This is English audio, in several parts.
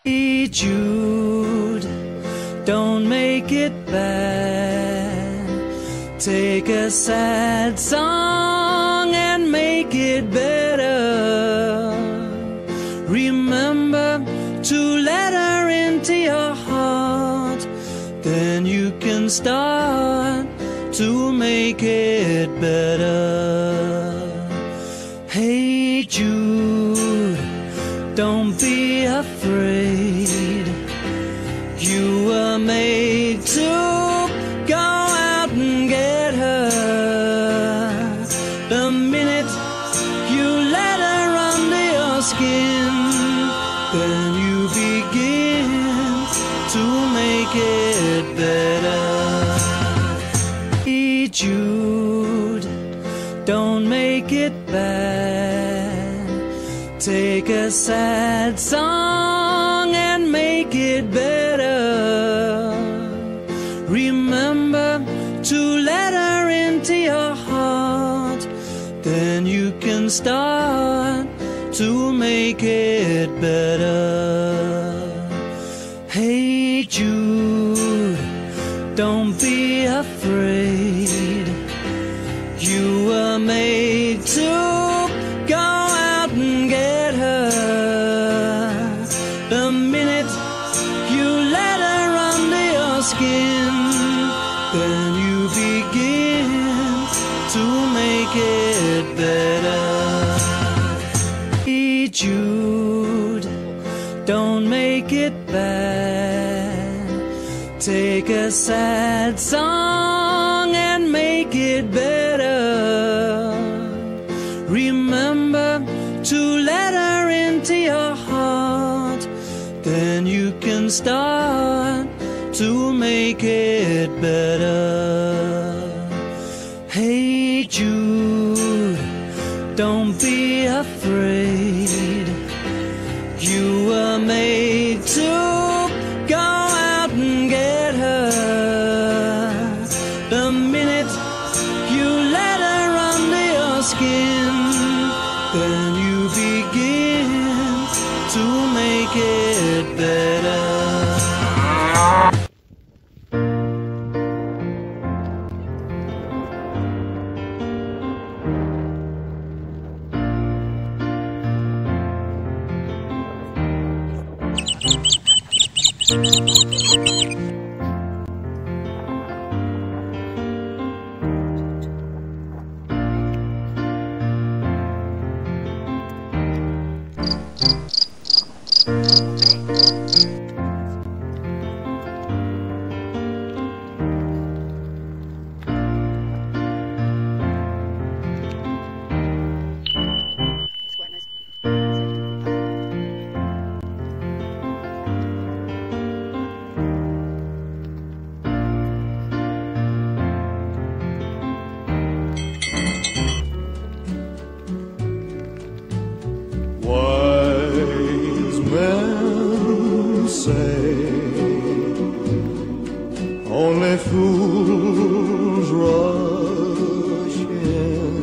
Hey Jude, don't make it bad. Take a sad song and make it better. Remember to let her into your heart, then you can start to make it better. Hey Jude, don't be afraid. You were made to go out and get her. The minute you let her under your skin, then you begin to make it better. Hey Jude, don't make it bad. Take a sad song and make it better. Remember to let her into your heart, then you can start to make it better. Hey Jude, don't be afraid. You were made to go out and get her. The minute you let her under your skin, then you begin to make it better. Hey Jude, don't make it bad. Take a sad song and make it better. Remember to let her into your heart, then you can start to make it better. Hey Jude, don't be afraid. You were made to go out and get her. The minute you let her under your skin, then you begin to make it better. Wise men say only fools rush in,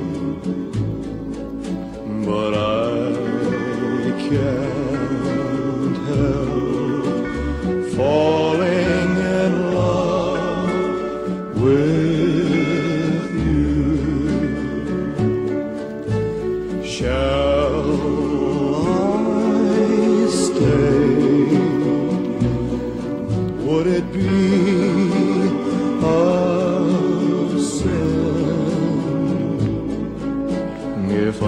but I can't help falling in love with you. Shall would it be a sin if I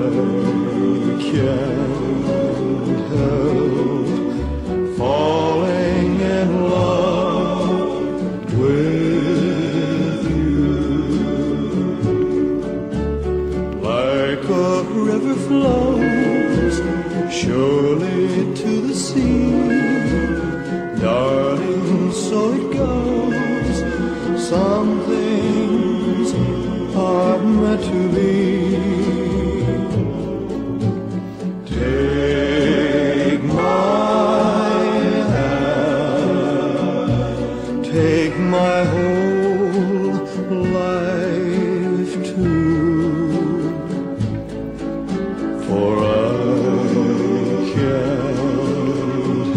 can't help falling in love with you? Like a river flows surely to the sea, darling, so it goes. Some things are meant to be. Take my hand, take my whole life too, for I can't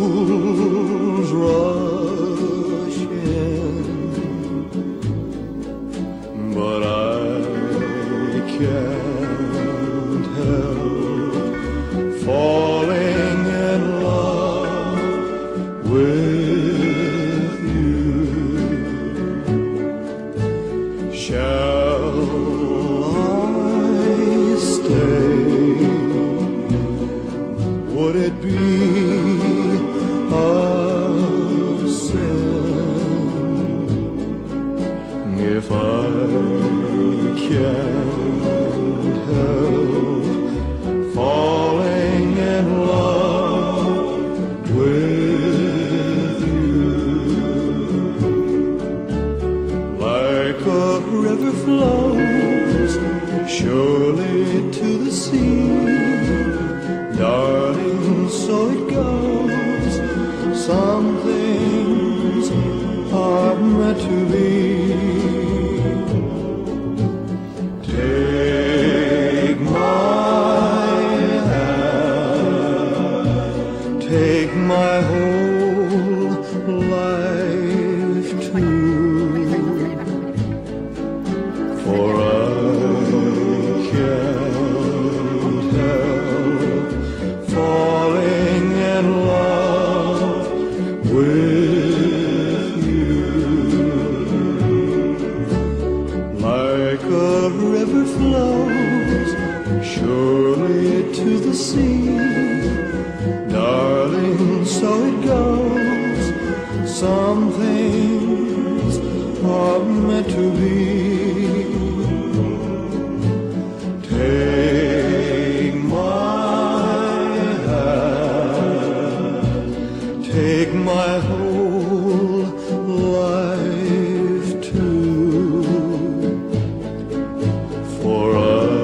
fools rush in, but I can't help falling in love with you. Shall I stay? Would it be a sin if I can't help falling in love with you? Like a river flows surely to the sea, darling, so it goes. Some things are meant to be. Take my hand, take my whole life too, for I can't help falling in love with you. Like a river flows surely to the sea, darling, so it goes. Some things are meant to be. Take my hand, take my whole life too, for I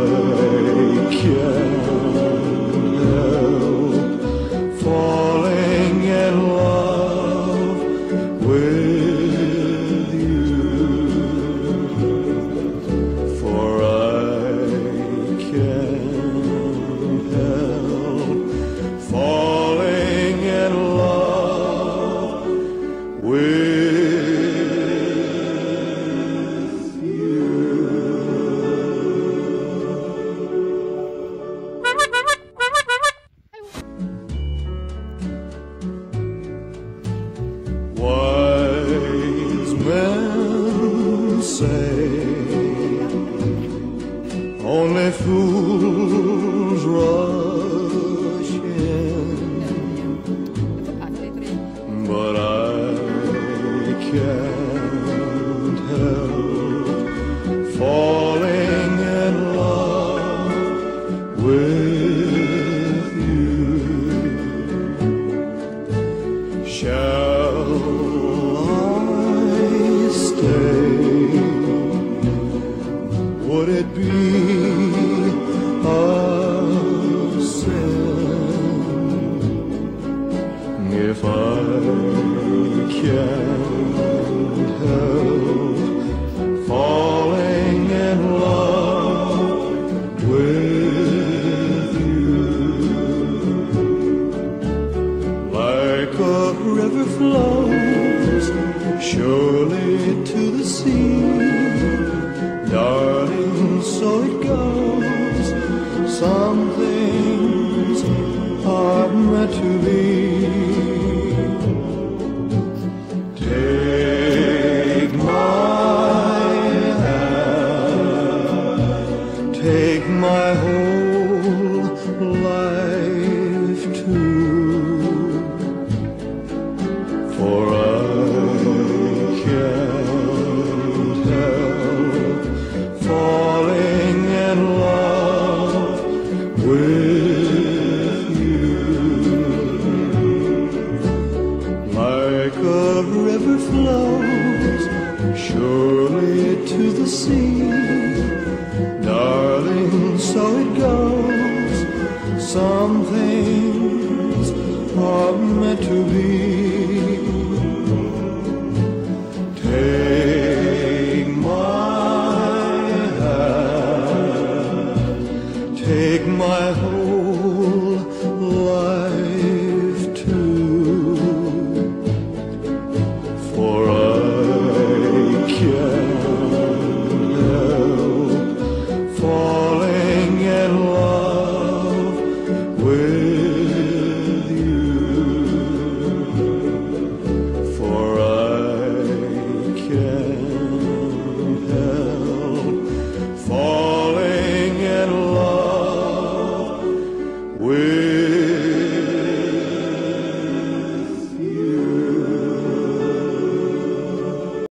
can't help falling in love with you, for I can't help falling in love with wise men say only fools rush in, but I can't help falling in love with you. Shall I stay? Would it be a sin if I can't help falling in love with you? Like a river flows surely to the sea, darling, so it goes. Some things are meant to be. Take my hand, take my whole life too, for I can't help falling in love with you. Like a river flows surely to the sea, darling, so it goes. Some things are meant to be.